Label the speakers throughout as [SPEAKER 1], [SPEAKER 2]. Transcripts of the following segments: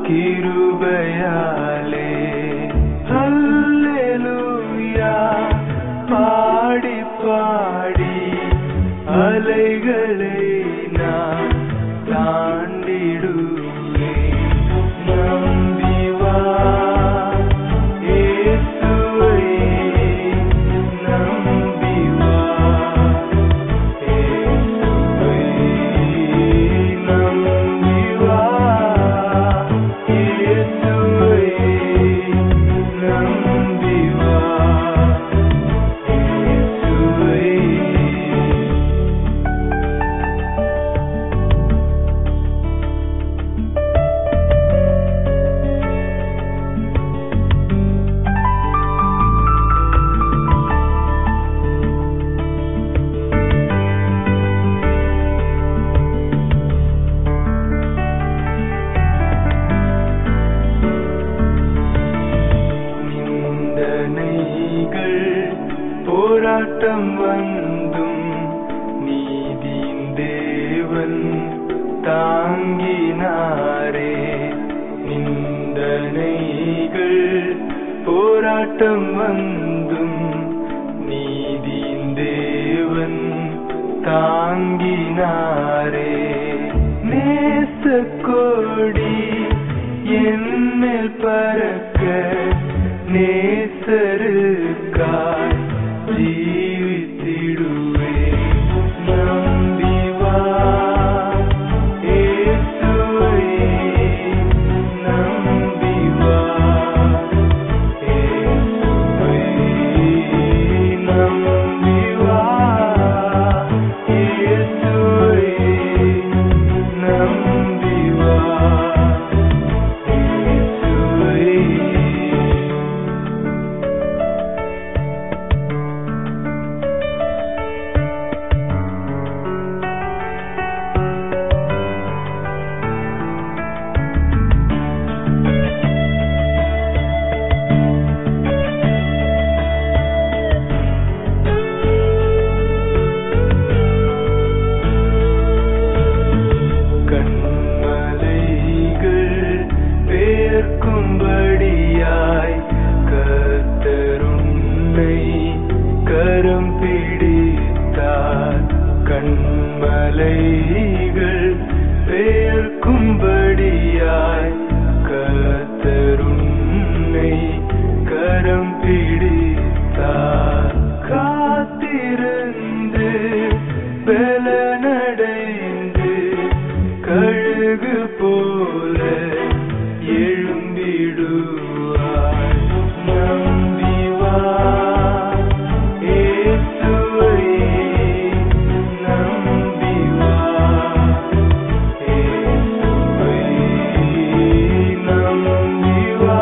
[SPEAKER 1] கிருபையாலே. அல்லேலூயா பாடி பாடி அலைகளை நான் தாண்டிடுவேன். நம்பி வா இயேசுவை, நம்பி வா இயேசுவை, நம்பி வா இயேசுவை, நம்பி வா இயேசுவை. நிந்தனைகள் போராட்டம் வந்தும் நீதியின் தேவன் தாங்கினாரே. நிந்தனைகள் போராட்டம் வந்தும் நீதியின் தேவன் தாங்கினாரே. நேசக்கோடி என்மேல் பறக்க நேசருக்காய் ஜீவித்திடுவேன். நம்பி வா இயேசுவை, நம்பி வா இயேசுவை, நம்பி வா இயேசுவை, நம்பி வா இயேசுவை. கண்மலைகள் பெயர்க்கும்படியாய் கர்த்தர் உன்னை கரம் பிடித்தார். கண்மலைகள் பெயர்க்கும்படியாய் கர்த்தர் உன்னை கரம் பிடித்தார். காத்திருந்து பலனடைந்து கழுகு போல எழும்பிடுவார். நம்பி வா இயேசுவை, நம்பி வா இயேசுவை, நம்பி வா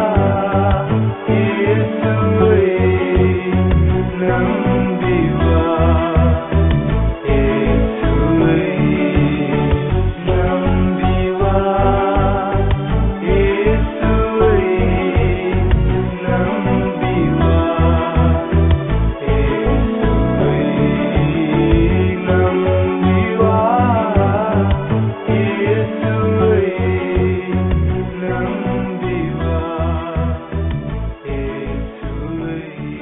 [SPEAKER 1] இயேசுவை, நம்பி வா இயேசுவை, நம்பி வா இயேசுவை, நம்பி வா இயேசுவை, நம்பி வா இயேசுவை, நம்பி வா இயேசுவை.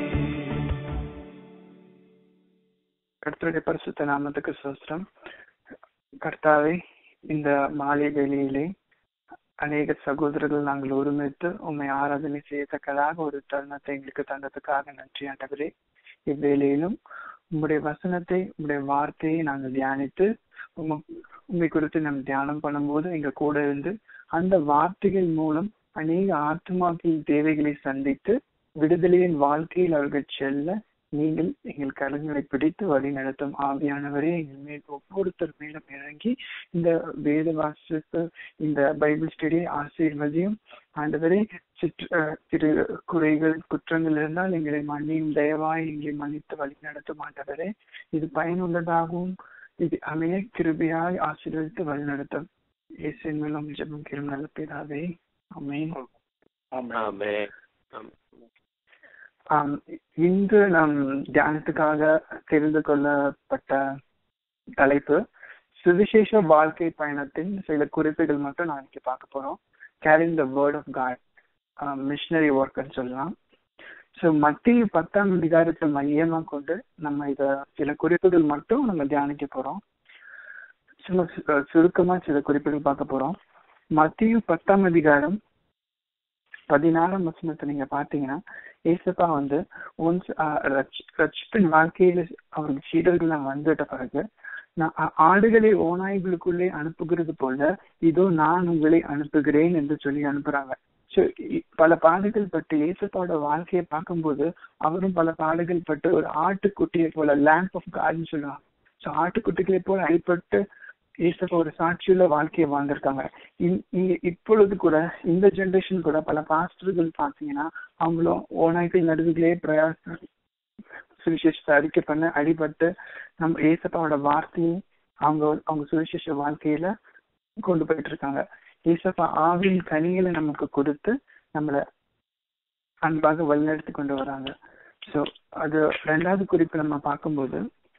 [SPEAKER 2] கர்த்தருடைய பரிசுத்த நாமத்துக்கு ஸ்தோத்திரம். கர்த்தாவே, இந்த மாலை வேளையிலே அநேக சகோதரர்கள் நாங்கள் ஒருமித்து உம்மை ஆராதனை செய்யத்தக்கதாக ஒரு தருணத்தை எங்களுக்கு தந்ததுக்காக நன்றி ஆண்டவரே. இவ்வேளையிலும் உம்முடைய வசனத்தை, உம்முடைய வார்த்தையை நாங்கள் தியானித்து உண்மை குறித்து நாம் தியானம் பண்ணும்போது எங்க கூட இருந்து அந்த வார்த்தைகள் மூலம் அநேக ஆத்மாக்களின் தேவைகளை சந்தித்து விடுதலையின் வாழ்க்கையில் அவர்கள் செல்ல நீங்கள் எங்கள் கரங்களை பிடித்து வழி நடத்தும் ஆவியானவரே, எங்கள் மேல் ஒவ்வொருத்தர் மேலும் இறங்கி இந்த வேத வாசிப்பு, இந்த பைபிள் ஸ்டடி ஆசீர்வதியும். ஆண்டவரே, திரு குறைகள் குற்றங்கள் இருந்தால் எங்களை மன்னியும், தயவாய் எங்களை மன்னித்து வழி நடத்தும். ஆண்டவரே, இது பயனுள்ளதாகவும் இது அமைய கிருபையாய் ஆசீர்வதித்து வழி நடத்தும். இயேசுவின் மூலம் ஜெபம் கேளும் நல்ல பிதாவே, ஆமென். இன்று நாம் தியானத்துக்காக தெரிந்து கொள்ளப்பட்ட தலைப்பு சுவிசேஷ வாழ்க்கை பயணத்தின் சில குறிப்புகள் மட்டும் நான் இன்னைக்கு பார்க்க போறோம். Carrying the word of God, missionary ஒர்க்னு சொல்லலாம். ஸோ மத்திய 10ஆம் அதிகாரத்தை மையமா கொண்டு நம்ம இத சில குறிப்புகள் மட்டும் நம்ம தியானிக்க போறோம். சுருக்கமா சில குறிப்புகள் பார்க்க போறோம். மத்திய 10ஆம் அதிகாரம் 14ஆம் வசனத்தை நீங்க பாத்தீங்கன்னா, ஏசப்பா வந்து ஒன்ஸ் ரட்சிப்பின் வாழ்க்கையில அவருக்கு சீடர்கள் வந்துட்ட பிறகு, நான் ஆடுகளை ஓநாய்களுக்குள்ளே அனுப்புகிறது போல இதோ நான் உங்களை அனுப்புகிறேன் என்று சொல்லி அனுப்புறாங்க. ஸோ பல பாடுகள் பட்டு ஏசப்பாவோட வாழ்க்கையை பார்க்கும்போது அவரும் பல பாடுகள் பட்டு ஒரு ஆட்டுக்குட்டியை போல, லேம்ப் ஆஃப் காட்னு சொல்லுவாங்க. ஸோ ஆட்டுக்குட்டிகளை போல அடிபட்டு ஏசப்பா ஒரு சாட்சியுள்ள வாழ்க்கையை வாழ்ந்திருக்காங்க. இப்பொழுது கூட இந்த ஜெனரேஷன் கூட பல பாஸ்டர்கள் பாத்தீங்கன்னா அவங்களும் ஓநாய்கள் நடுவுகளே பிரயாசம் சுவிசேஷத்தை அறிக்கை பண்ண அடிபட்டு நம்ம ஏசப்பாவோட வார்த்தையை அவங்க சுவிசேஷ வாழ்க்கையில கொண்டு போயிட்டு இருக்காங்க. ஏசப்பா ஆவியின் கனிகளை நமக்கு கொடுத்து நம்மளை அன்பாக வழிநடத்தி கொண்டு வராங்க. ஸோ அது 2வது குறிப்பு நம்ம பார்க்கும்போது,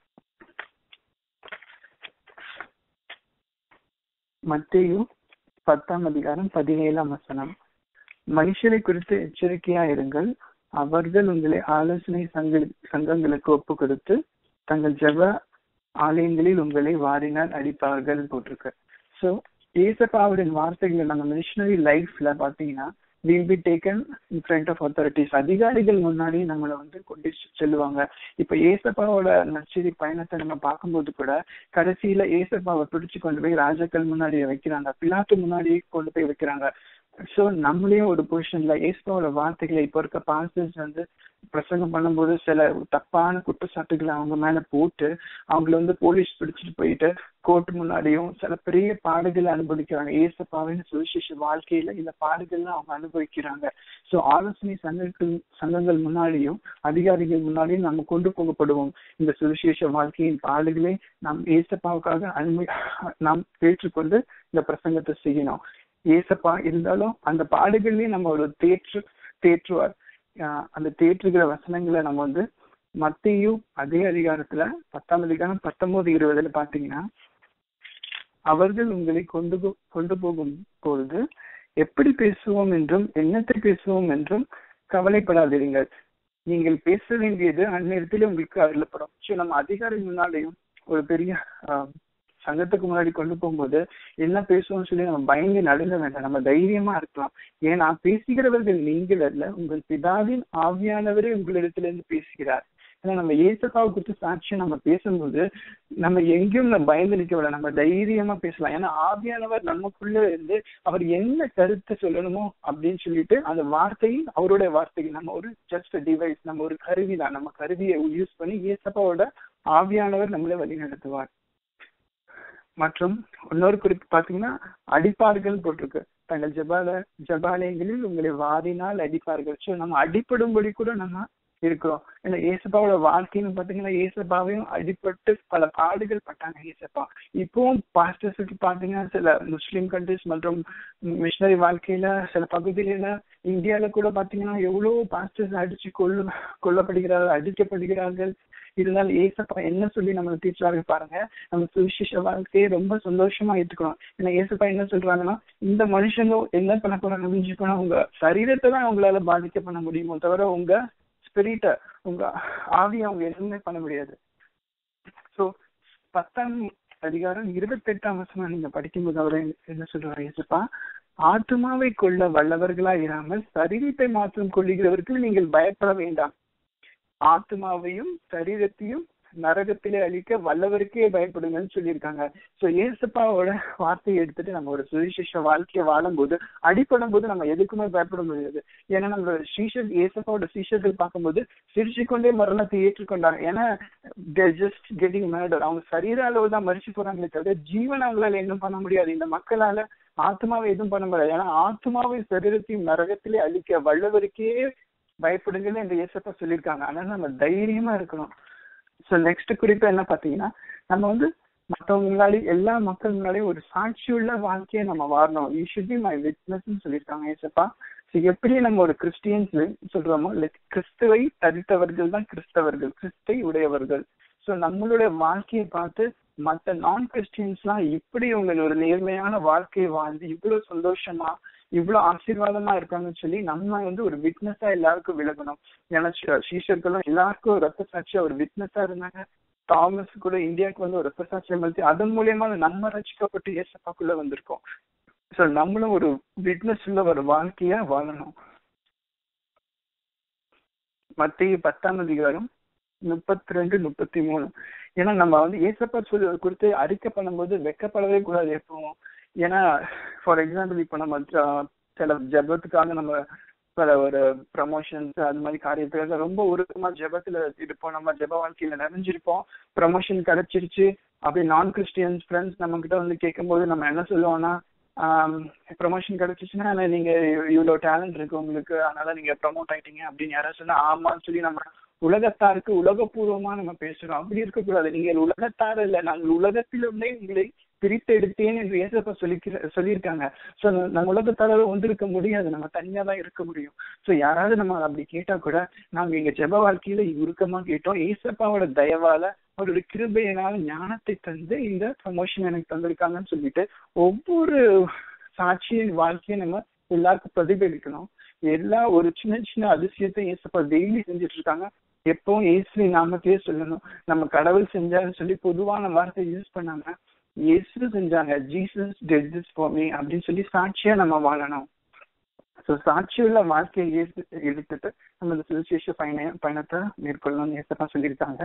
[SPEAKER 2] மத்தேயு 10ஆம் அதிகாரம் 17ஆம் வசனம், மனுஷரை குறித்து எச்சரிக்கையா இருங்கள், அவர்கள் உங்களை ஆலோசனை சங்கங்களுக்கு ஒப்பு கொடுத்து தங்கள் ஜெப ஆலயங்களில் உங்களை வாரினால் அடிப்பார்கள் போட்டிருக்கு. ஸோ ஏசப்பாவுடைய வார்த்தைகளை நம்ம மிஷனரி லைஃப்ல பாத்தீங்கன்னா will be taken in front of authorities. அதிகாரிகள் முன்னாடி நம்மளை கொண்டு செல்லுவாங்க. இப்ப ஏசப்பாவோட நற்செய்தி பயணத்தை நம்ம பார்க்கும்போது கூட கடைசியில ஏசப்பாவை பிடிச்சு கொண்டு போய் ராஜாக்கள் முன்னாடி வைக்கிறாங்க, பிலாத்து முன்னாடி கொண்டு போய் வைக்கிறாங்க. சோ நம்மளையும் ஒரு பொசிஷன்ல ஏசப்பாவோட வார்த்தைகளை இப்ப இருக்க பாஸ்டர்ஸ் பிரசங்கம் பண்ணும்போது சில தப்பான குற்றச்சாட்டுகளை அவங்க மேல போட்டு அவங்கள போலீஸ் பிடிச்சிட்டு போயிட்டு கோர்ட் முன்னாடியும் சில பெரிய பாடுகளை அனுபவிக்கிறாங்க. ஏசப்பாவின் சுவிசேஷ வாழ்க்கையில இந்த பாடுகள்லாம் அவங்க அனுபவிக்கிறாங்க. சோ ஆலோசனை சங்கங்கள் முன்னாடியும் அதிகாரிகள் முன்னாடியும் நம்ம கொண்டு போகப்படுவோம். இந்த சுவிசேஷ வாழ்க்கையின் பாடுகளை நாம் ஏசப்பாவுக்காக நாம் ஏற்றுக்கொண்டு இந்த பிரசங்கத்தை செய்யணும். ஏசப்பா இருந்தாலும் அந்த பாடுகள்லயும் நம்ம ஒரு தேற்றுவார். அந்த தேற்றுகிற வசனங்களை நம்ம மத்தேயு அதே அதிகாரத்துல 10ஆம் அதிகாரம் 19-20 பாத்தீங்கன்னா, அவர்கள் உங்களை கொண்டு போகும் பொழுது எப்படி பேசுவோம் என்றும் என்னத்தை பேசுவோம் என்றும் கவலைப்படாதீர்கள், நீங்கள் பேச வேண்டியது அந்நேரத்தில் உங்களுக்கு அருளப்படும். சோ நம்ம அதிகாரி முன்னாடியும் ஒரு பெரிய சங்கத்துக்கு முன்னாடி கொண்டு போகும்போது என்ன பேசுவோம்னு சொல்லி நம்ம பயந்து நடுங்க வேண்டாம், நம்ம தைரியமா இருக்கலாம். ஏன்னா பேசுகிறவர்கள் நீங்கள் அல்ல, உங்கள் பிதாவின் ஆவியானவரே உங்களிடத்திலிருந்து பேசுகிறார். ஏன்னா நம்ம ஏசப்பாவை குறித்து சாட்சியம் நம்ம பேசும்போது நம்ம எங்கேயும் நம்ம பயந்து நிற்க விட, நம்ம தைரியமா பேசலாம். ஏன்னா ஆவியானவர் நமக்குள்ள இருந்து அவர் என்ன கருத்தை சொல்லணுமோ அப்படின்னு சொல்லிட்டு அந்த வார்த்தையை அவருடைய வார்த்தையை நம்ம ஒரு ஜஸ்ட் டிவைஸ், நம்ம ஒரு கருவி தான், நம்ம கருவியை யூஸ் பண்ணி ஏசப்பாவோட ஆவியானவர் நம்மளை வழி நடத்துவார். மற்றும் இன்னொரு குறிப்பு பாத்தீங்கன்னா அடிப்பார்கள் போட்டிருக்கு, தங்கள் ஜபாலயங்களில் உங்களை வாரினால் அடிப்பார்கள். ஸோ நம்ம அடிப்படும்படி கூட நம்ம இருக்கிறோம். ஏன்னா ஏசப்பாவோட வாழ்க்கைன்னு பாத்தீங்கன்னா ஏசப்பாவையும் அடிப்பட்டு பல பாடுகள் பட்டாங்க ஏசப்பா. இப்பவும் பாஸ்டர்ஸுக்கு பாத்தீங்கன்னா சில முஸ்லீம் கண்ட்ரிஸ் மற்றும் மிஷனரி வாழ்க்கையில சில பகுதியில இந்தியாவில கூட பாத்தீங்கன்னா எவ்வளவு பாஸ்டர்ஸ் அடிச்சு கொல்லப்படுகிறார்கள், அடிக்கப்படுகிறார்கள். இருந்தாலும் ஏசப்பா என்ன சொல்லி நம்ம தீர்ச்சார்கள் பாருங்க, நம்ம சுவிசேஷ வாழ்க்கையை ரொம்ப சந்தோஷமா ஏற்றுக்கணும். ஏன்னா ஏசப்பா என்ன சொல்றாங்கன்னா, இந்த மனுஷங்க என்ன பண்ண போறாங்க அப்படின்னு சொன்னா உங்க சரீரத்தை தான் அவங்களால பாதிக்க பண்ண முடியுமோ தவிர உங்க ஸ்பிரிட்ட, உங்க ஆவியை அவங்க எதுவுமே பண்ண முடியாது. சோ 10ஆம் அதிகாரம் 28ஆம் வசனம் நீங்க படிக்கும்போது அவரை என்ன சொல்றாரு ஏசப்பா, ஆத்துமாவை கொள்ள வல்லவர்களா இராமல் சரீரத்தை மாற்றம் கொள்ளுகிறவர்கள் நீங்கள் பயப்பட வேண்டாம், ஆத்மாவையும் சரீரத்தையும் நரகத்திலே அழிக்க வல்லவருக்கே பயப்படுங்கன்னு சொல்லியிருக்காங்க. சோ ஏசப்பாவோட வார்த்தையை எடுத்துட்டு நம்ம ஒரு சுவிசேஷ வாழ்க்கையை வாழும் போது அடிப்படும் போது நம்ம எதுக்குமே பயப்பட முடியாது. ஏன்னா நம்ம ஏசப்பாவோட சீஷர்கள் பார்க்கும்போது சிரிச்சு கொண்டே மரணத்தை ஏற்றுக்கொண்டாங்க. ஏன்னா ஜஸ்ட் கெட்டிங் மேடர், அவங்க சரீர அளவு தான் மறிச்சு போறாங்களே தவிர ஜீவன் அவங்களால என்ன பண்ண முடியாது. இந்த மக்களால ஆத்மாவை எதுவும் பண்ண முடியாது. ஏன்னா ஆத்மாவை சரீரத்தையும் நரகத்திலே அழிக்க வல்லவருக்கே பயப்படுங்கன்னு இந்த ஏசப்பா சொல்லியிருக்காங்க. அதனால நம்ம தைரியமா இருக்கணும். ஸோ நெக்ஸ்ட் குறிப்பு என்ன பாத்தீங்கன்னா, நம்ம மற்றவங்க முன்னாடி எல்லா மக்கள் முன்னாடியும் ஒரு சாட்சியுள்ள வாழ்க்கையை நம்ம வாழணும். யூ ஷுட் பி மை விட்னஸ்ன்னு சொல்லியிருக்காங்க ஏசப்பா. ஸோ எப்படி நம்ம ஒரு கிறிஸ்டியன்ஸ் சொல்றோமோ, கிறிஸ்துவை தரித்தவர்கள் தான் கிறிஸ்தவர்கள், கிறிஸ்தை உடையவர்கள். ஸோ நம்மளுடைய வாழ்க்கையை பார்த்து மற்ற நான் கிறிஸ்டியன்ஸ் எல்லாம் இப்படி உங்களை ஒரு நேர்மையான வாழ்க்கையை வாழ்ந்து இவ்வளவு சந்தோஷமா இவ்வளவு ஆசீர்வாதமா இருக்காங்கன்னு சொல்லி நம்ம வந்து ஒரு விட்னஸா எல்லாருக்கும் விலகணும். ஏன்னா சீஷர்களும் எல்லாருக்கும் ரத்த சாட்சியா ஒரு விட்னஸா இருந்தாங்க. தாமஸ் கூட இந்தியாவுக்கு வந்து ஒரு ரத்த சாட்சியம் எழுதி அதன் மூலியமா நம்ம ரசிக்கப்பட்டு ஏசப்பாக்குள்ள வந்திருக்கோம். சோ நம்மளும் ஒரு விட்னஸ் உள்ள ஒரு வாழ்க்கையா வாழணும். மத்திய 10 32, 33. ஏன்னா நம்ம வந்து ஏசப்பா சொல்லி கொடுத்து அறிக்கை பண்ணும்போது வெக்கப்படவே கூடாது எப்பவும். ஏன்னா ஃபார் எக்ஸாம்பிள் இப்ப நம்ம சில ஜபத்துக்காக நம்ம பல ஒரு ப்ரமோஷன்ஸ் அது மாதிரி காரியத்துக்காக ரொம்ப உருக்கமா ஜபத்துல இருப்போம். நம்ம ஜப வாழ்க்கையில நிறைஞ்சிருப்போம். ப்ரமோஷன் கிடைச்சிருச்சு அப்படி நான் கிறிஸ்டியன்ஸ் ஃப்ரெண்ட்ஸ் நம்ம கிட்ட வந்து கேட்கும்போது நம்ம என்ன சொல்லுவோம்னா, ப்ரமோஷன் கிடைச்சிச்சுன்னா நீங்க இவ்வளவு டேலண்ட் இருக்கு உங்களுக்கு, அதனால நீங்க ப்ரமோட் ஆயிட்டீங்க அப்படின்னு யாராவது சொன்னா ஆமான்னு சொல்லி நம்ம உலகத்தாருக்கு உலகபூர்வமா நம்ம பேசுறோம். அப்படி இருக்கக்கூடாது. நீங்கள் உலகத்தார் இல்ல, நாங்கள் உலகத்திலிருந்தே உங்களை பிரித்து எடுத்தேன் என்று ஏசப்பா சொல்லியிருக்காங்க. சோ நம்ம உலகத்தாரோட வந்திருக்க முடியாது, நம்ம தனியா தான் இருக்க முடியும். சோ யாராவது நம்ம அப்படி கேட்டா கூட நாங்க எங்க ஜெப வாழ்க்கையில உருக்கமா கேட்டோம், ஏசப்பாவோட தயவால அவருடைய கிருபையினால ஞானத்தை தந்து இந்த ப்ரமோஷன் எனக்கு தந்திருக்காங்கன்னு சொல்லிட்டு ஒவ்வொரு சாட்சியின் வாழ்க்கையை நம்ம எல்லாருக்கும் பிரதிபலிக்கணும். எல்லா ஒரு சின்ன சின்ன அதிசயத்தை ஏசப்பா டெய்லி செஞ்சுட்டு இருக்காங்க. எப்பவும் இயேசு நாமத்தையே சொல்லணும். நம்ம கடவுள் செஞ்சாருன்னு சொல்லி பொதுவான வார்த்தை யூஸ் பண்ணாம இயேசு செஞ்சாங்க, Jesus did this for me அப்படின்னு சொல்லி சாட்சியா நம்ம வாழணும். சோ சாட்சியுள்ள வாழ்க்கையை எடுத்துட்டு நம்ம இந்த சுவிசேஷ பயணத்தை மேற்கொள்ளணும்னு ஏசப்பா சொல்லியிருக்காங்க.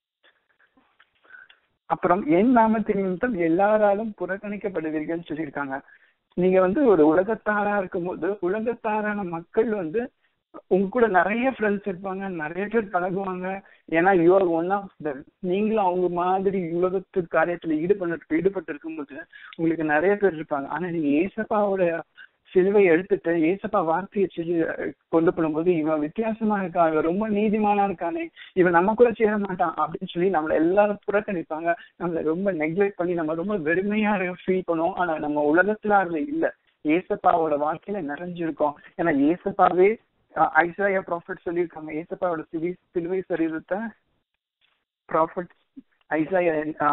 [SPEAKER 2] அப்புறம் என் நாமத்தின் நிமித்தம் எல்லாராலும் புறக்கணிக்கப்படுவீர்கள் சொல்லியிருக்காங்க. நீங்க வந்து ஒரு உலகத்தாரா இருக்கும்போது உலகத்தாரான மக்கள் வந்து உங்க கூட நிறைய ஃப்ரெண்ட்ஸ் இருப்பாங்க, நிறைய பேர் பழகுவாங்க. ஏன்னா you are one of them. நீங்களும் அவங்க மாதிரி உலகத்து காரியத்துல ஈடுபட்டு இருக்கும்போது உங்களுக்கு நிறைய பேர் இருப்பாங்க. ஆனா நீங்க ஏசப்பாவோட சிலுவை எடுத்துட்டு ஏசப்பா வார்த்தையை கொண்டு போடும்போது இவன் வித்தியாசமா இருக்கான், இவன் ரொம்ப நீதிமானா இருக்கானே, இவன் நம்ம கூட சேர மாட்டான் அப்படின்னு சொல்லி நம்மள எல்லாரும் புறக்கணிப்பாங்க. நம்மள ரொம்ப நெக்லெக்ட் பண்ணி நம்ம ரொம்ப வெறுமையா ஃபீல் பண்ணுவோம். ஆனா நம்ம உலகத்துல அதுல இல்ல, ஏசப்பாவோட வாழ்க்கையில நிறைஞ்சிருக்கோம். ஏன்னா ஏசப்பாவே ஐசாயா ப்ராஃபட் சொல்லியிருக்காங்க. ஏசப்பாவோட சிலுவை சரீரத்தை ப்ராஃபட் ஐசாயா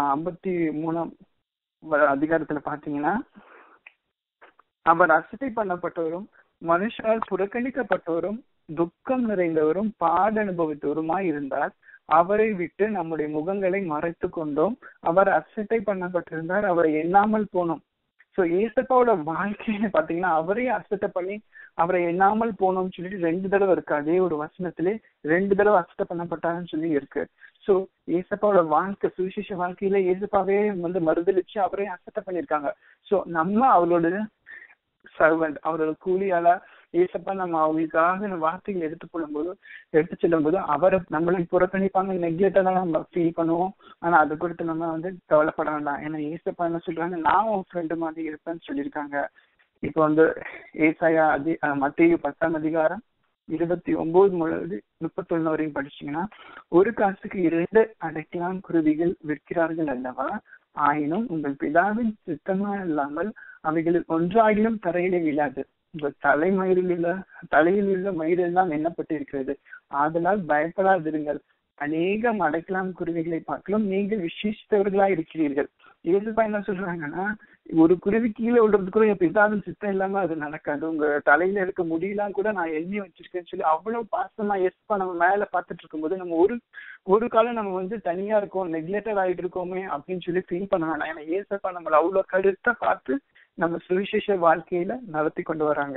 [SPEAKER 2] 53 பாத்தீங்கன்னா, அவர் அசட்டை பண்ணப்பட்டவரும் மனுஷால் புறக்கணிக்கப்பட்டவரும் துக்கம் நிறைந்தவரும் பாட அனுபவித்தவருமாய் இருந்தார். அவரை விட்டு நம்முடைய முகங்களை மறைத்து கொண்டோம். அவர் அசட்டை பண்ணப்பட்டிருந்தார், அவரை எண்ணாமல் போனோம். சோ ஏசப்பாவோட வாழ்க்கையில பாத்தீங்கன்னா அவரே அசட்டை பண்ணி அவரை எண்ணாமல் போனோம்னு சொல்லிட்டு 2 தடவை இருக்கு. அதே ஒரு வசனத்திலே 2 தடவை அசட்டை பண்ணப்பட்டாருன்னு சொல்லி இருக்கு. சோ ஏசப்பாவோட வாழ்க்கை சுவிசேஷ வாழ்க்கையில ஏசப்பாவே வந்து மறுதளிச்சு அவரே அசட்டை பண்ணிருக்காங்க. சோ நம்ம அவரோட சர்வெண்ட், அவரோட கூலியால ஏசப்பா நம்ம அவங்களுக்காக வார்த்தைகள் எடுத்து செல்லும் போது அவரை நம்மளை புறக்கணிப்பாங்க, நெக்லெக்டா தான் நம்ம ஃபீல் பண்ணுவோம். ஆனா அது குறித்து நம்ம வந்து கவலைப்பட வேண்டாம். ஏன்னா ஏசப்பா என்ன சொல்றாங்க, நான் உன் ஃப்ரெண்டு மாதிரி இருப்பேன்னு சொல்லியிருக்காங்க. இப்ப வந்து ஏசாயா மத்தேயு 10 29 31 வரையும் படிச்சீங்கன்னா, ஒரு காசுக்கு 2 அடைக்கலான் குருவிகள் விற்கிறார்கள் அல்லவா, ஆயினும் உங்கள் பிதாவின் சித்தமா இல்லாமல் அவைகளில் ஒன்றாகிலும் தரையிலே விழாது. உங்கள் தலையில் உள்ள மயிரெல்லாம் எண்ணப்பட்டிருக்கிறது. ஆதலால் பயப்படாதிருங்கள். அநேகம் அடைக்கலாம் குருவிகளை பார்க்கலாம், நீங்கள் விசேஷித்தவர்களா இருக்கிறீர்கள். ஏசப்பா என்ன சொல்றாங்கன்னா, ஒரு குருவி கீழே விடுறது கூட என் பிதாவின் சித்தம் இல்லாம அது நடக்காது. உங்க தலையில இருக்க முடியெல்லாம் கூட நான் எண்ணி வச்சிருக்கேன்னு சொல்லி அவ்வளவு பாசமா ஏசப்பா நம்ம மேல பாத்துட்டு இருக்கும்போது நம்ம ஒரு காலம் நம்ம வந்து தனியா இருக்கோம், நெக்லெக்டட் ஆயிட்டு இருக்கோமே அப்படின்னு சொல்லி ஃபீல் பண்ண வேண்டாம். ஏன்னா ஏசப்பா நம்மள அவ்வளவு கருத்தா பார்த்து நம்ம சுவிசேஷ வாழ்க்கையில நடத்தி கொண்டு வராங்க.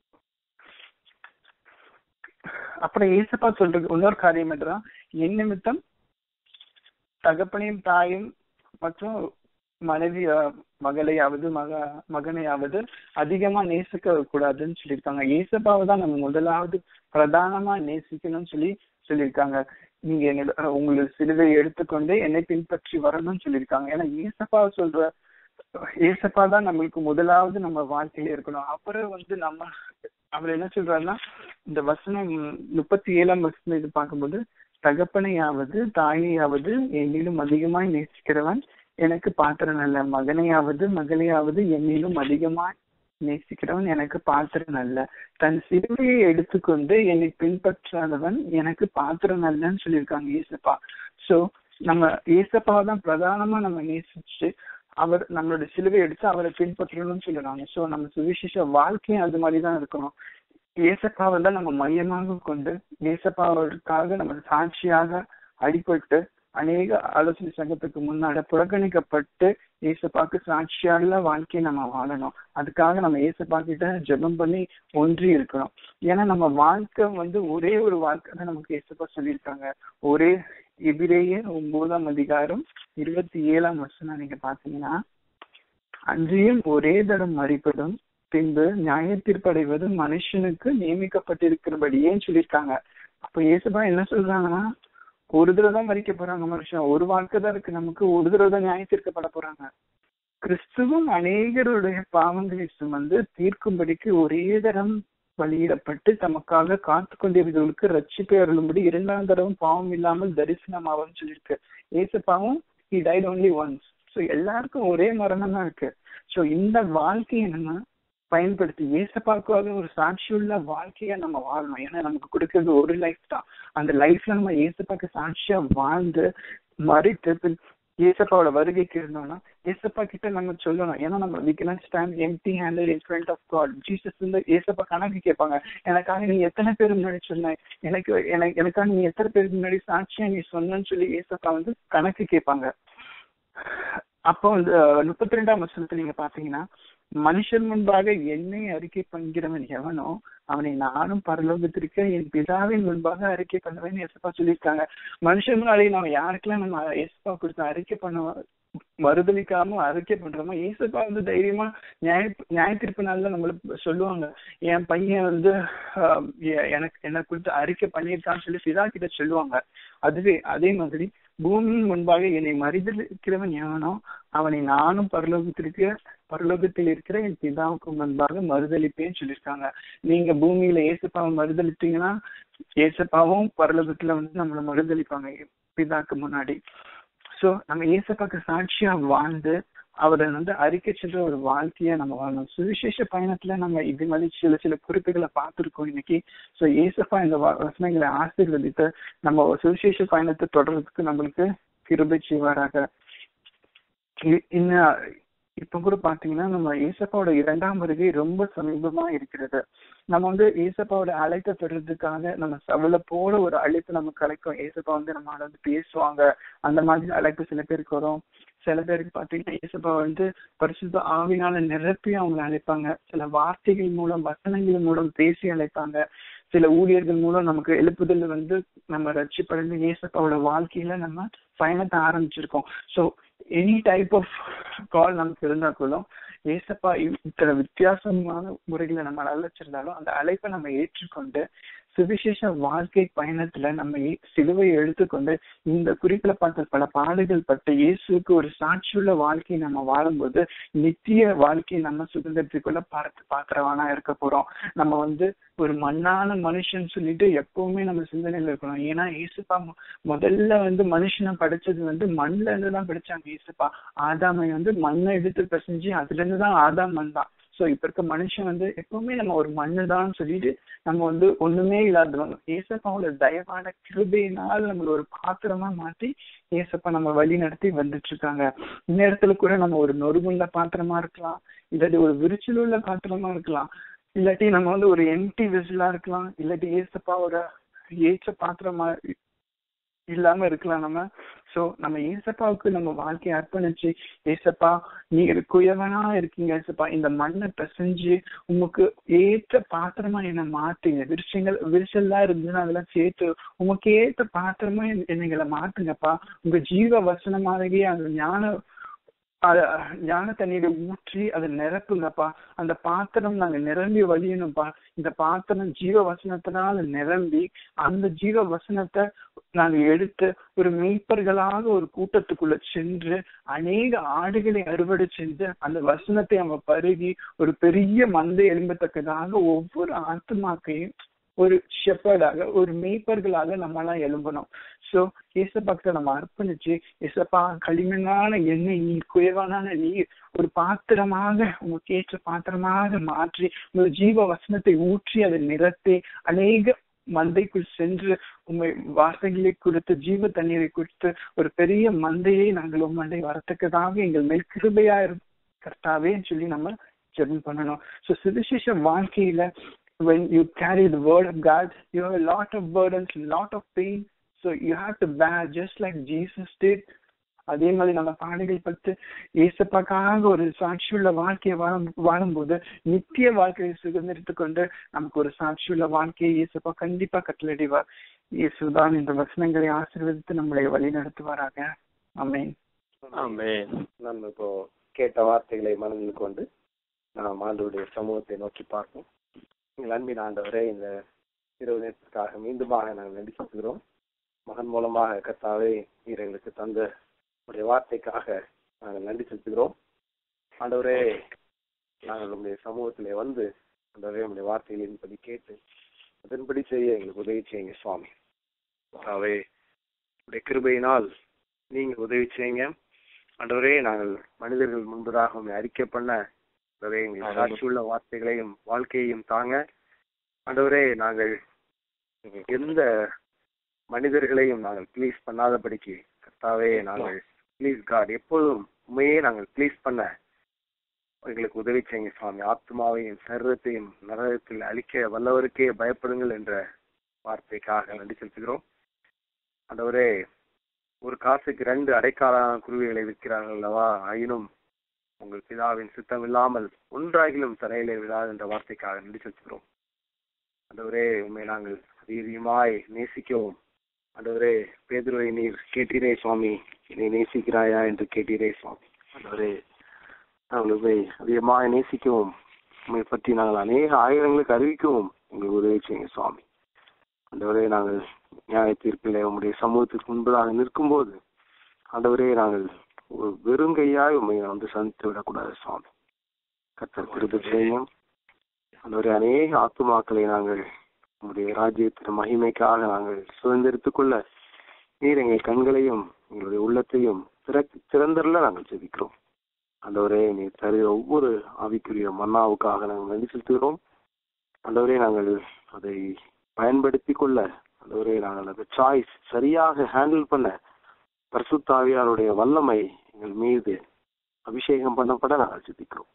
[SPEAKER 2] அப்புறம் ஏசப்பா சொல்றது இன்னொரு காரியம் என்றால், என் நிமித்தம் தகப்பனையும் தாயும் மற்றும் மனைவி மகளையாவது மகனையாவது அதிகமா நேசிக்க கூடாதுன்னு சொல்லியிருக்காங்க. ஏசப்பாவை தான் நம்ம முதலாவது பிரதானமா நேசிக்கணும்னு சொல்லியிருக்காங்க. நீங்க உங்களுக்கு சிலுவை எடுத்துக்கொண்டு என்னை பின்பற்றி வரணும்னு சொல்லியிருக்காங்க. ஏன்னா ஏசப்பா தான் நம்மளுக்கு முதலாவது நம்ம வாழ்க்கையில இருக்கணும். அப்புறம் வந்து நம்ம அவர் என்ன சொல்றாருன்னா, இந்த வசனம் 37 இது பார்க்கும்போது, தகப்பனையாவது தாயையாவது என்னிலும் அதிகமாய் நேசிக்கிறவன் எனக்கு பாத்திரம் அல்ல, மகனையாவது மகளையாவது என்னிலும் அதிகமாய் நேசிக்கிறவன் எனக்கு பாத்திரம் அல்ல, தன் சிலுவையை எடுத்துக்கொண்டு என்னை பின்பற்றாதவன் எனக்கு பாத்திரம் அல்லன்னு சொல்லியிருக்காங்க ஏசப்பா. சோ நம்ம ஏசப்பாவை தான் பிரதானமா நம்ம நேசிச்சு அவர் நம்மளோட சிலுவை எடுத்து அவரை பின்பற்றணும்னு சொல்லுறாங்க. சோ நம்ம சுவிசேஷ வாழ்க்கையும் அது மாதிரிதான் இருக்கணும். ஏசப்பாவை தான் நம்ம மையமாக கொண்டு ஏசப்பாவுக்காக நம்ம சாட்சியாக அடிபட்டு அநேக ஆலோசனை சங்கத்துக்கு முன்னாடி புறக்கணிக்கப்பட்டு ஏசப்பாக்கு சாட்சியாக வாழ்க்கையை நம்ம வாழணும். அதுக்காக நம்ம ஏசப்பா கிட்ட ஜெபம் பண்ணி ஒன்றி இருக்கணும். ஏன்னா நம்ம வாழ்க்கை ஒரே ஒரு வாழ்க்கை தான் நமக்கு ஏசப்பா சொல்லியிருக்காங்க. ஒரே எபிரேயர் 9:27 நீங்க பாத்தீங்கன்னா, அன்றியும் ஒரே தரம் மறிப்பதும் பின்பு நியாய தீர்ப்படைவது மனுஷனுக்கு நியமிக்கப்பட்டிருக்கிறபடியே சொல்லியிருக்காங்க. அப்ப ஏசப்பா என்ன சொல்றாங்கன்னா, ஒரு தடவை தான் மறிக்க போறாங்க மனுஷன், ஒரு வாழ்க்கை தான் இருக்கு நமக்கு, ஒரு தடவை தான் நியாய தீர்க்கப்பட போறாங்க. கிறிஸ்துவும் அநேகருடைய பாவங்களை சுமந்து தீர்க்கும்படிக்கு ஒரே தரம் பலியிடப்பட்டு தமக்காக காத்து கொண்டிருந்தவர்களுக்கு ரட்சிப்பை அருளும்படி 2ஆம் தடவை பாவம் இல்லாமல் தரிசனமாவும் சொல்லியிருக்கு. ஏசப்பாவும் he died only once. So எல்லாருக்கும் ஒரே மரணம் தான் இருக்கு. ஸோ இந்த வாழ்க்கையை நம்ம பயன்படுத்தி ஏசப்பாக்காக ஒரு சாட்சியுள்ள வாழ்க்கைய நம்ம வாழணும். ஏன்னா நமக்கு கொடுக்கறது ஒரு லைஃப் தான். அந்த லைஃப்ல நம்ம ஏசப்பாக்கு சாட்சியா வாழ்ந்து மறித்து ஏசப்பாவோட வருகைக்கு இருந்தோம்னா ஏசப்பா கிட்ட நம்ம சொல்லணும். ஏன்னா நம்ம we cannot stand empty handed in front of God. Jesus ஏசப்பா கணக்கு கேட்பாங்க, எனக்காக நீ எத்தனை பேர் முன்னாடி சொன்ன, எனக்காக நீ எத்தனை பேருக்கு முன்னாடி சாட்சியா நீ சொன்னு சொல்லி ஏசப்பா கணக்கு கேட்பாங்க. அப்போ 32ஆம் வசனத்துல நீங்க பாத்தீங்கன்னா, மனுஷன் முன்பாக என்னை அறிக்கை பண்ணுகிறவன் எவனோ அவனை நானும் பரலோகத்திற்கு என் பிதாவின் முன்பாக அறிக்கை பண்ணுவேன்னு ஏசப்பா சொல்லியிருக்காங்க. மனுஷன் முன்னாடி நம்ம யாருக்கெல்லாம் நம்ம ஏசப்பா கொடுத்த அறிக்கை பண்ண மறுதளிக்காம அறிக்கை பண்றோமோ ஏசப்பா தைரியமா நியாய தீர்ப்பு நாள்ல நம்மளுக்கு சொல்லுவாங்க, என் பையன் என்ன குறித்து அறிக்கை பண்ணியிருக்கான்னு சொல்லி பிதா கிட்ட சொல்லுவாங்க. அதே மாதிரி பூமியின் முன்பாக என்னை மறுதளிக்கிறவன் எவனோ அவனை நானும் பரலோகத்தில் இருக்கிற என் பிதாவுக்கு முன்பாக மறுதளிப்பேன்னு சொல்லியிருக்காங்க. நீங்க பூமியில ஏசப்பாவை மறுதளித்தீங்கன்னா ஏசப்பாவும் பரலோகத்துல நம்மளை மறுதளிப்பாங்க பிதாக்கு முன்னாடி. சோ நம்ம ஏசப்பாக்கு சாட்சியா வாழ்ந்து அவரை அறிக்கை சென்ற ஒரு வாழ்க்கைய நம்ம வாழணும். சுவிசேஷ பயணத்துல நம்ம இது மாதிரி சில குறிப்புகளை பார்த்திருக்கோம் இன்னைக்கு. சோ ஏசப்பா இந்த வசனங்களை ஆசீர்வதித்து நம்ம சுவிசேஷ பயணத்தை தொடர்றதுக்கு நம்மளுக்கு கிருபை செய்வாராக. இப்ப கூட பாத்தீங்கன்னா நம்ம ஏசப்பாவோட 2ஆம் வருகை ரொம்ப சமீபமா இருக்கிறது. நம்ம ஏசப்பாவோட அழைப்பை பெறதுக்காக நம்ம சவலை போல ஒரு அழைப்பு நமக்கு அழைக்கும். ஏசப்பா நம்ம பேசுவாங்க, அந்த மாதிரி அழைப்பு சில பேருக்கு வரும். சில பேருக்கு பாத்தீங்கன்னா ஏசப்பா பரிசுத்த ஆவினால நிரப்பி அவங்க அழைப்பாங்க. சில வார்த்தைகள் மூலம் வசனங்கள் மூலம் பேசி அழைப்பாங்க. சில ஊழியர்கள் மூலம் நமக்கு எழுப்புதல் நம்ம ரட்சிப்படைந்து ஏசப்பாவோட வாழ்க்கையில நம்ம பயணத்தை ஆரம்பிச்சிருக்கோம். So any type of call நமக்கு இருந்தா கூட ஏசப்பா இத்தனை வித்தியாசமான முறைகளை நம்ம அழைச்சிருந்தாலும் அந்த அழைப்பை நம்ம ஏற்றுக்கொண்டு சுவிசேஷ வாழ்க்கை பயணத்துல நம்ம சிலுவையை எடுத்துக்கொண்டு இந்த குறிப்பில பார்த்த பல பாடுகள் பட்டு இயேசுக்கு ஒரு சாட்சியுள்ள வாழ்க்கையை நம்ம வாழும்போது நித்திய வாழ்க்கையை நம்ம சுதந்திரத்துக்குள்ள பாத்திரவானா இருக்க போறோம். நம்ம ஒரு மண்ணான மனுஷன் சொல்லிட்டு எப்பவுமே நம்ம சிந்தனையில இருக்கணும். ஏன்னா ஏசப்பா முதல்ல மனுஷனை படைச்சது மண்ல இருந்துதான் படைச்சாங்க. ஏசப்பா ஆதாமை மண்ணை எடுத்து பிசைஞ்சு அதுல இருந்துதான் ஆதாம் வந்தான். சோ இப்ப இருக்க மனுஷன் எப்பவுமே நம்ம ஒரு மண்ணுதான் சொல்லிட்டு நம்ம ஒண்ணுமே இல்லாதவங்க. ஏசப்பாவோட தயவான கிருபையினால் நம்மள ஒரு பாத்திரமா மாத்தி ஏசப்பா நம்ம வழி நடத்தி வந்துட்டு இருக்காங்க. இந்நேரத்துல கூட நம்ம ஒரு நொறுகுள்ள பாத்திரமா இருக்கலாம், இல்லாட்டி ஒரு விரிச்சல் உள்ள பாத்திரமா இருக்கலாம், இல்லாட்டி நம்ம ஒரு எம்டி வெசலா இருக்கலாம், இல்லாட்டி ஏசப்பாவோட ஏற்ற பாத்திரமா இல்லாம இருக்கலாம் நம்ம. சோ நம்ம ஏசப்பாவுக்கு நம்ம வாழ்க்கையை அர்ப்பணிச்சு, ஏசப்பா நீங்க குயவனா இருக்கீங்க ஏசப்பா, இந்த மண்ணை பிசைஞ்சு உமக்கு ஏற்ற பாத்திரமா என்ன மாத்துங்க. விரிசல்லாம் இருந்துன்னா அதெல்லாம் சேர்த்து உமக்கு ஏற்ற பாத்திரமா என்னங்களை மாத்துங்கப்பா. உங்க ஜீவ வசனமாகவே அந்த ஞான தண்ணீரை ஊற்றி அதை நிரப்புங்கப்பா. அந்த பாத்திரம் நாங்க நிரம்பி வழியணும்ப்பா. இந்த பாத்திரம் ஜீவ வசனத்தினால நிரம்பி அந்த ஜீவ வசனத்தை நாங்க எடுத்து ஒரு மெய்ப்பர்களாக ஒரு கூட்டத்துக்குள்ள சென்று அநேக ஆடுகளை அறுவடை செஞ்சு அந்த வசனத்தை அவங்க பருகி ஒரு பெரிய மந்தை எழும்பத்தக்கதாக ஒவ்வொரு ஆத்மாக்கையும் ஒரு ஷெப்பர்டாக ஒரு மெய்ப்பர்களாக நம்மளாம் எழும்பணும். சோ ஏசப்பாக்கிட்ட நம்ம அர்ப்பணிச்சு, ஏசப்பா களிமண்ணான எண்ணெய் நீர், குயவான நீர் ஒரு பாத்திரமாக உங்களுக்கு ஏற்ற பாத்திரமாக மாற்றி ஒரு ஜீவ வசனத்தை ஊற்றி அதை நிறத்தி அநேக மந்தைக்குள் சென்று உண்மை வார்த்தைகளை கொடுத்து ஜீவ தண்ணீரை கொடுத்து ஒரு பெரிய மந்தையை நாங்கள் உம்மண்டை வரத்துக்கதாக எங்கள் மேல் கிருபையா கர்த்தாவே சொல்லி நம்ம ஜெபம் பண்ணணும். ஸோ சுவிசேஷ வாழ்க்கையில when you carry the word of God, you have a lot of burdens, lot of pain, so you have to bear just like Jesus did. அதே மாதிரி நம்ம பாடுகள் பட்டு இயேசுக்காக ஒரு சாட்சியுள்ள வாழ்க்கையை வாழும்போது நித்திய வாழ்க்கையை சுதந்திரித்துக் கொண்டு நமக்கு ஒரு சாட்சியுள்ள வாழ்க்கையை இயேசுப்பா கண்டிப்பா கட்டளடிவார். இயேசுதான் இந்த வசனங்களை ஆசீர்வதித்து நம்மளை வழி நடத்துவாராக. ஆமென்.
[SPEAKER 3] ஆமென். நம்ம இப்போ கேட்ட வார்த்தைகளை மனதில் கொண்டு நாம் ஆண்டவருடைய சமூகத்தை நோக்கி பார்ப்போம். எங்கள் அன்பின் ஆண்டவரே, இந்த இரவு நேரத்திற்காக மீண்டுமாக நாங்கள் நன்றி செலுத்துகிறோம். மகன் மூலமாக கர்த்தாவே நீர் எங்களுக்கு தந்த உடைய வார்த்தைக்காக நாங்கள் நன்றி செலுத்துகிறோம். ஆண்டவரே, நாங்கள் உங்களுடைய சமூகத்திலே வந்து ஆண்டவரே உங்களுடைய வார்த்தைகளின்படி கேட்டு அதன்படி செய்ய எங்களுக்கு உதவி செய்யுங்க சுவாமி. ஆண்டவரே, உடைய கிருபையினால் நீங்க உதவி செய்யுங்க. ஆண்டவரே, நாங்கள் மனிதர்கள் முன்பதாக உங்களை அறிக்கை பண்ண ஆண்டவரே எங்களுக்கு சாட்சியுள்ள வார்த்தைகளையும் வாழ்க்கையையும் தாங்க. ஆண்டவரே, நாங்கள் எந்த மனிதர்களையும் நாங்கள் ப்ளீஸ் பண்ணாதபடிக்கு கர்த்தாவே நாங்கள் ப்ளீஸ் காட் எப்பொழுதும் உண்மையே நாங்கள் ப்ளீஸ் பண்ண எங்களுக்கு உதவி செய்யுங்க சுவாமி. ஆத்மாவையும் சரீரத்தையும் நரகத்தில் அழிக்க வல்லவருக்கே பயப்படுங்கள் என்ற வார்த்தைக்காக நன்றி செலுத்துகிறோம். ஆண்டவரே, ஒரு காசுக்கு 2 அடைக்கால குருவிகளை விற்கிறார்கள் அல்லவா, ஆயினும் உங்கள் பிதாவின் சித்தம் இல்லாமல் ஒன்றாகிலும் தரையிலே விடாது என்ற வார்த்தைக்காக நன்றி செலுத்துகிறோம். ஆண்டவரே, உண்மை நாங்கள் அதிகமாய் நேசிக்கவும். ஆண்டவரே, பேதுருவை நீர் கேட்டீரே சுவாமி, என்னை நேசிக்கிறாயா என்று கேட்டீரே சுவாமி. ஆண்டவரே, நாங்கள் உண்மை அதிகமாக நேசிக்கவும் உண்மை பற்றி நாங்கள் அநேக ஆயிரங்களுக்கு அறிவிக்கவும் எங்களுக்கு உதவி செய்யுங்க சுவாமி. ஆண்டவரே, நாங்கள் நியாய தீர்ப்பில் உங்களுடைய சமூகத்திற்கு முன்பதாக நிற்கும்போது ஆண்டவரே நாங்கள் ஒரு வெறுங்கையாய் உண்மை வந்து சந்தித்து விடக்கூடாது சுவாமி. கர்த்தர் கிருபை செய்யும். ஆண்டவரே, அநேக ஆத்துமாக்களை நாங்கள் உங்களுடைய ராஜ்யத்தின் மகிமைக்காக நாங்கள் சுதந்திரித்துக் கொள்ள நீர் எங்கள் கண்களையும் எங்களுடைய உள்ளத்தையும் திறந்தரல நாங்கள் ஜெபிக்கிறோம். ஆண்டவரே, நீர் தருகிற ஒவ்வொரு ஆவிக்குரிய மன்னாவுக்காக நாங்கள் நன்றி செலுத்துகிறோம். ஆண்டவரே, நாங்கள் அதை பயன்படுத்தி கொள்ள ஆண்டவரே நாங்கள் அந்த சாய்ஸ் சரியாக ஹேண்டில் பண்ண பரிசுத்த ஆவியாருடைய வல்லமை எங்கள் மீது அபிஷேகம் பண்ணப்பட நாங்கள் ஜெபிக்கிறோம்.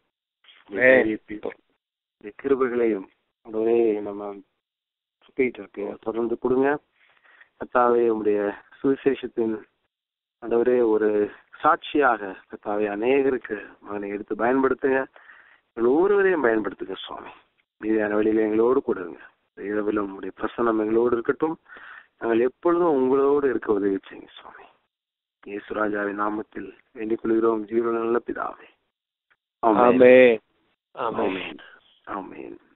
[SPEAKER 3] கிருபைகளையும் ஆண்டவரே நம்ம ஸ்பீக்கருக்கு தொடர்ந்து கொடுங்க. கர்த்தாவே, உங்களுடைய சுவிசேஷத்தின் ஆண்டவரே ஒரு சாட்சியாக கர்த்தாவே அநேகருக்கு மகனை எடுத்து பயன்படுத்துங்க. எங்கள் ஒவ்வொருவரையும் பயன்படுத்துங்க சுவாமி. மீதியான வழியில எங்களோடு கொடுங்க. இரவிலும் உங்களுடைய பிரசன்னம் எங்களோடு இருக்கட்டும். நாங்கள் எப்பொழுதும் உங்களோடு இருக்க உதவி செய்யுங்க சுவாமி. இயேசுராஜாவின் நாமத்தில் வேண்டிக் கொள்கிறோம் ஜீவனுள்ள பிதாவே. ஆமென்.
[SPEAKER 4] ஆமென்.
[SPEAKER 3] ஆமென்.